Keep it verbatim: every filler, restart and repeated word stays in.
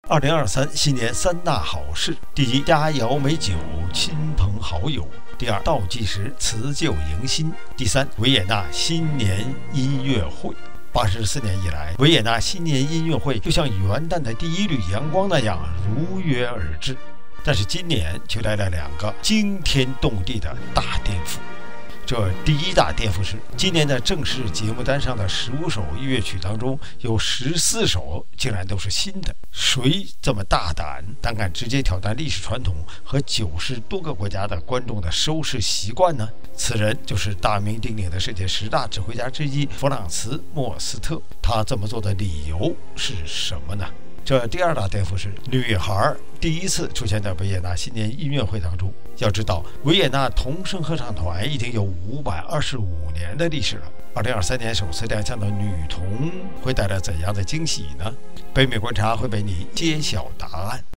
二零二三新年三大好事：第一，佳肴美酒，亲朋好友；第二，倒计时辞旧迎新；第三，维也纳新年音乐会。八十四年以来，维也纳新年音乐会就像元旦的第一缕阳光那样如约而至。但是今年却来了两个惊天动地的大颠覆。这第一大颠覆是，今年的正式节目单上的十五首音乐曲当中，有十四首竟然都是新的。谁这么大胆，胆敢直接挑战历史传统和九十多个国家的观众的收视习惯呢？此人就是大名鼎鼎的世界十大指挥家之一弗朗茨·莫斯特。他这么做的理由是什么呢？这第二大颠覆是，女孩第一次出现在维也纳新年音乐会当中。要知道，维也纳童声合唱团已经有五百二十五年的历史了。二零二三年首次亮相的女童会带来怎样的惊喜呢？北美观察会为你揭晓答案。